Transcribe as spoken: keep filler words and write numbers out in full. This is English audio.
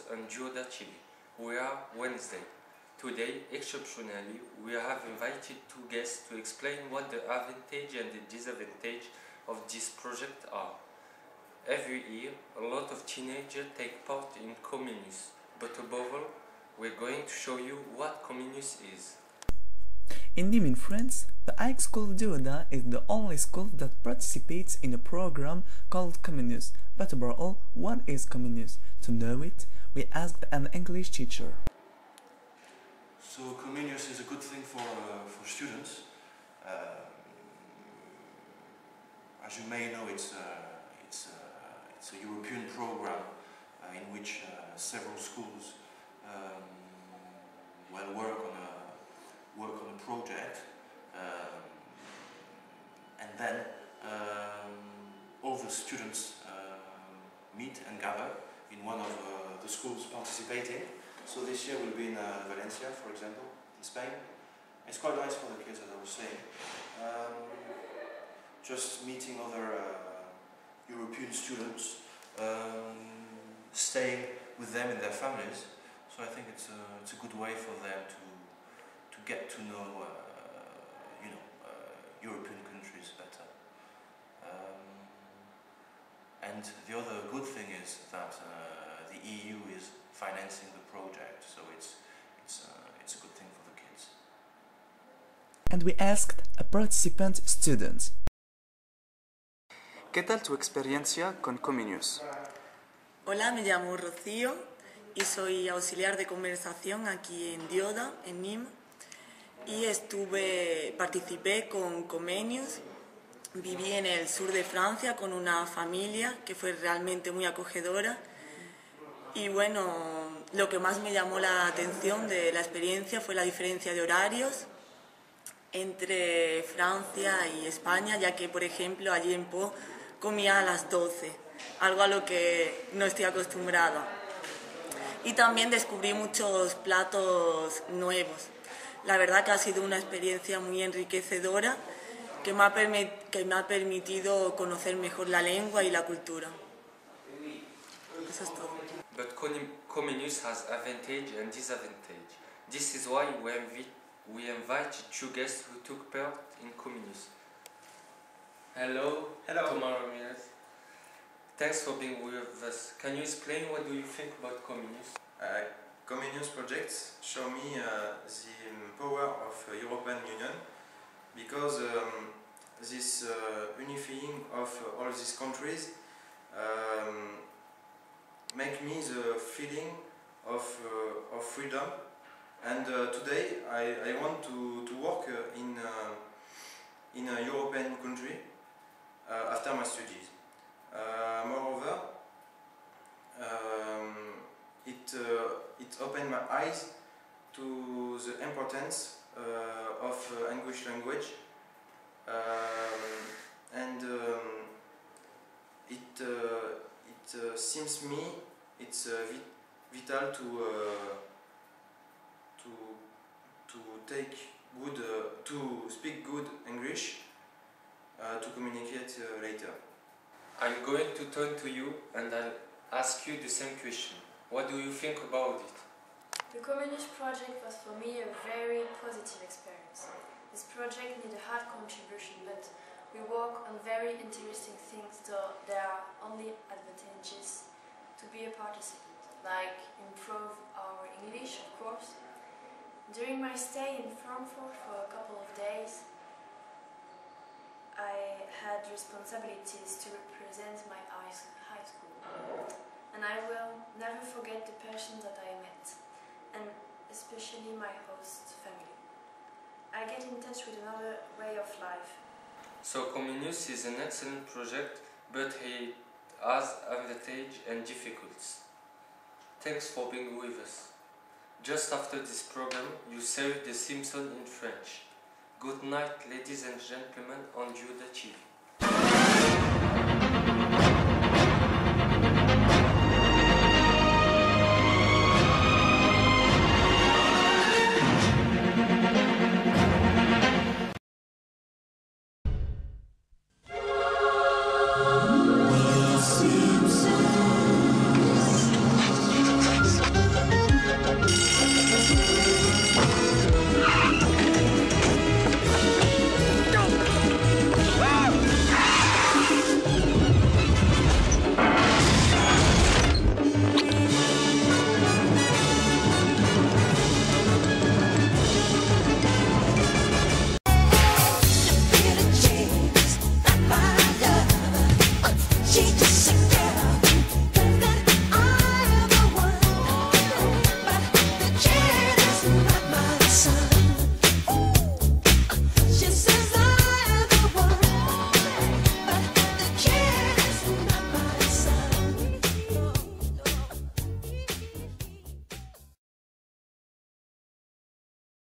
on Gioda T V. We are Wednesday. Today, exceptionally, we have invited two guests to explain what the advantage and the disadvantage of this project are. Every year, a lot of teenagers take part in Comenius, but above all, we're going to show you what Comenius is. In Nîmes, in France, the high school Gioda is the only school that participates in a program called Comenius. But above all, what is Comenius? To know it, we asked an English teacher. So Comenius is a good thing for, uh, for students. Uh, as you may know, it's, uh, it's, uh, it's a European program uh, in which uh, several schools um, well, work on a work on a project, um, and then um, all the students uh, meet and gather in one of uh, the schools participating. So this year we'll be in uh, Valencia, for example, in Spain. It's quite nice for the kids, as I was saying. Um, just meeting other uh, European students, um, staying with them and their families. So I think it's a, it's a good way for them to to get to know, uh, you know, uh, European countries better. Um, and the other good thing is that uh, the E U is financing the project, so it's it's uh, it's a good thing for the kids. And we asked a participant student. ¿Qué tal tu experiencia con Comenius? Hola, me llamo Rocío y soy auxiliar de conversación aquí en Gioda, en Nîmes. Y estuve, participé con Comenius, viví en el sur de Francia con una familia que fue realmente muy acogedora. Y bueno, lo que más me llamó la atención de la experiencia fue la diferencia de horarios entre Francia y España, ya que, por ejemplo, allí en Pau comía a las doce, algo a lo que no estoy acostumbrada. Y también descubrí muchos platos nuevos. La verdad que ha sido una experiencia muy enriquecedora que me ha, que me ha permitido conocer mejor la lengua y la cultura. Eso es todo. But Comenius has advantage and disadvantage. This is why we, invi we invited two guests who took part in Comenius. Hello. Hello. Tomorrow, yes. Thanks for being with us. Can you explain what do you think about Comenius? Uh, Comenius projects show me uh, the power of uh, European Union, because um, this uh, unifying of uh, all these countries um, make me the feeling of, uh, of freedom. And uh, today I, I want to, to work uh, in, uh, in a European country uh, after my studies. Uh, moreover, um, it, uh, it opened my eyes to the importance uh, of uh, English language, um, and um, it, uh, it uh, seems me it's uh, vit vital to, uh, to, to take good, uh, to speak good English uh, to communicate uh, later. I'm going to turn to you and I'll ask you the same question. What do you think about it? The Comenius project was for me a very positive experience. This project needs a hard contribution, but we work on very interesting things, so there are only advantages to be a participant, like improve our English, of course. During my stay in Frankfurt for a couple of days, I had responsibilities to represent my high school. And I will never forget the person that I met, and especially my host family. I get in touch with another way of life. So Comenius is an excellent project, but it has advantages and difficulties. Thanks for being with us. Just after this program, you serve The Simpsons in French. Good night, ladies and gentlemen, on Gioda T V.